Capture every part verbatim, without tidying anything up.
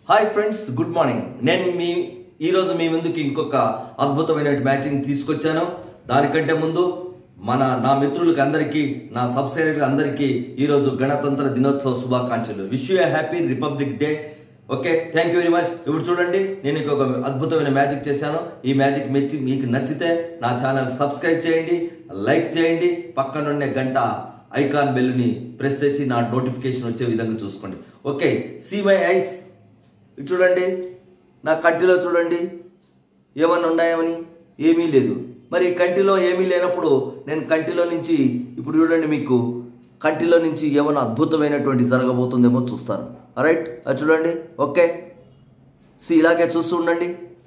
Hi friends, good morning. నేను మీ ఈరోజు మీ ముందుకి ఇంకొక అద్భుతమైన మ్యాచింగ్ తీసుకొచ్చాను. దానికంటే ముందు మన నా మిత్రులకు అందరికీ, నా సబ్స్క్రైబర్లకు అందరికీ ఈరోజు గణతంత్ర దినోత్సవ శుభాకాంక్షలు. Wish you happy republic day. Okay, thank you very much. ఇప్పుడు చూడండి, నేను ఇంకొక అద్భుతమైన మ్యాజిక్ చేశాను. ఈ మ్యాజిక్ మెచ్చి మీకు నచ్చితే నా ఛానల్ సబ్స్క్రైబ్ చేయండి, లైక్ చేయండి, పక్కనుండే గంట ఐకాన్ బెల్ని ప్రెస్ చేసి నా నోటిఫికేషన్ వచ్చే విధంగా చూసుకోండి. Okay, see my eyes. ఇటు చూడండి, నా కంటిలో చూడండి, ఏమన్నా ఉన్నాయేమని ఏమీ లేదు. మరి కంటిలో ఏమీ లేనప్పుడు నేను కంటిలో నుంచి ఇప్పుడు చూడండి, మీకు కంటిలో నుంచి ఏమన్నా అద్భుతమైనటువంటి జరగబోతుందేమో చూస్తాను. రైట్, అది చూడండి. ఓకే, సి ఇలాగే చూస్తూ ఉండండి.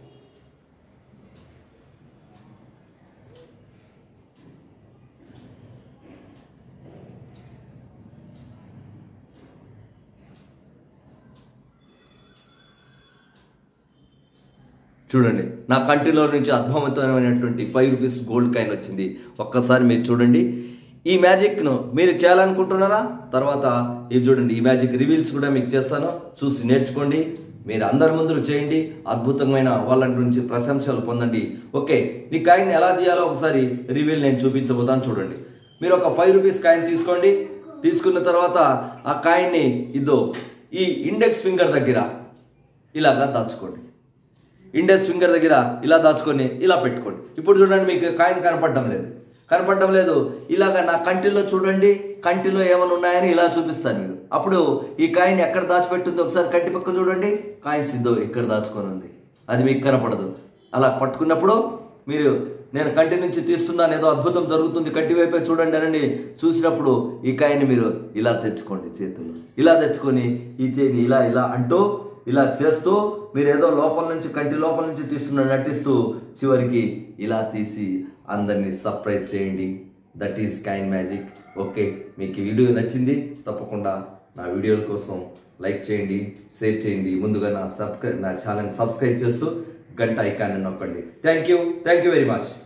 చూడండి, నా కంటిలో నుంచి అద్భుతమైనటువంటి ఫైవ్ రూపీస్ గోల్డ్ కాయిన్ వచ్చింది. ఒక్కసారి మీరు చూడండి. ఈ మ్యాజిక్ను మీరు చేయాలనుకుంటున్నారా? తర్వాత ఇది చూడండి, ఈ మ్యాజిక్ రివీల్స్ కూడా మీకు చేస్తాను, చూసి నేర్చుకోండి. మీరు అందరి ముందు చేయండి, అద్భుతమైన వాళ్ళ నుంచి ప్రశంసలు పొందండి. ఓకే, ఈ కాయిన్ ఎలా తీయాలో ఒకసారి రివీల్ నేను చూపించబోతాను. చూడండి, మీరు ఒక ఫైవ్ రూపీస్ కాయిన్ తీసుకోండి. తీసుకున్న తర్వాత ఆ కాయిన్ని ఇదో ఈ ఇండెక్స్ ఫింగర్ దగ్గర ఇలాగా దాచుకోండి. ఇండెక్స్ ఫింగర్ దగ్గర ఇలా దాచుకొని ఇలా పెట్టుకోండి. ఇప్పుడు చూడండి, మీకు కాయిన్ కనపడడం లేదు కనపడడం లేదు ఇలాగా నా కంటిలో చూడండి, కంటిలో ఏమైనా ఉన్నాయని ఇలా చూపిస్తాను మీరు. అప్పుడు ఈ కాయిన్ ఎక్కడ దాచిపెట్టిందో ఒకసారి కంటి పక్క చూడండి, కాయిన్ సిద్ధో ఇక్కడ దాచుకొని ఉంది, అది మీకు కనపడదు. అలా పట్టుకున్నప్పుడు మీరు నేను కంటి నుంచి తీస్తున్నాను, ఏదో అద్భుతం జరుగుతుంది, కంటి వైపే చూడండి అనండి. చూసినప్పుడు ఈ కాయిన్ మీరు ఇలా తెచ్చుకోండి, చేతుల్లో ఇలా తెచ్చుకొని ఈ చేయిని ఇలా ఇలా అంటూ ఇలా చేస్తూ మీరు ఏదో లోపల నుంచి కంటి లోపల నుంచి తీస్తున్న నటిస్తూ చివరికి ఇలా తీసి అందరినీ సర్ప్రైజ్ చేయండి. That is coin magic. Okay, మీకు ఈ వీడియో నచ్చింది తప్పకుండా నా వీడియోల కోసం లైక్ చేయండి, షేర్ చేయండి. ముందుగా నా సబ్స్క్రైబ్ నా ఛానల్ సబ్స్క్రైబ్ చేస్తూ గంట ఐకాన్ని నొక్కండి. Thank you thank you very much.